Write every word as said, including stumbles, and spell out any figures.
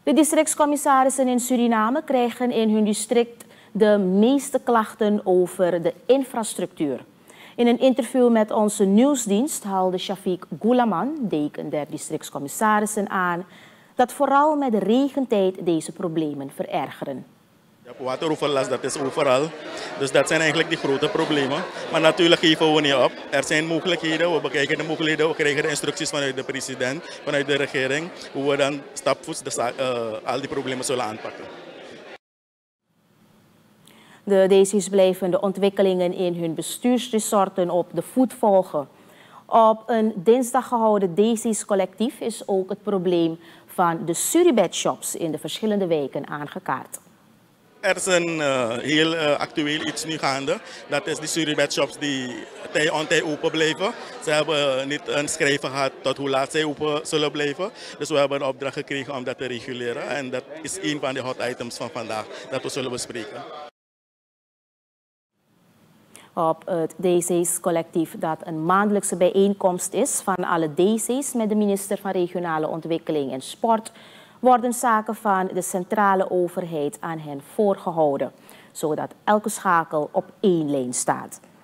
De districtscommissarissen in Suriname krijgen in hun district de meeste klachten over de infrastructuur. In een interview met onze nieuwsdienst haalde Shafiq Goulaman, deken der districtscommissarissen, aan dat vooral met de regentijd deze problemen verergeren. Ja, wateroverlast, dat is overal. Dus dat zijn eigenlijk de grote problemen. Maar natuurlijk geven we niet op. Er zijn mogelijkheden, we bekijken de mogelijkheden, we krijgen de instructies vanuit de president, vanuit de regering, hoe we dan stapvoets de, uh, al die problemen zullen aanpakken. De D C's blijven de ontwikkelingen in hun bestuursresorten op de voet volgen. Op een dinsdag gehouden D C's collectief is ook het probleem van de Suribet-shops in de verschillende wijken aangekaart. Er is een uh, heel uh, actueel iets nu gaande. Dat is de Suribet-shops die tij on tij open blijven. Ze hebben uh, niet een schrijven gehad tot hoe laat zij open zullen blijven. Dus we hebben een opdracht gekregen om dat te reguleren. En dat is een van de hot items van vandaag dat we zullen bespreken. Op het D C's collectief dat een maandelijkse bijeenkomst is van alle D C's met de minister van Regionale Ontwikkeling en Sport, worden zaken van de centrale overheid aan hen voorgehouden, zodat elke schakel op één lijn staat.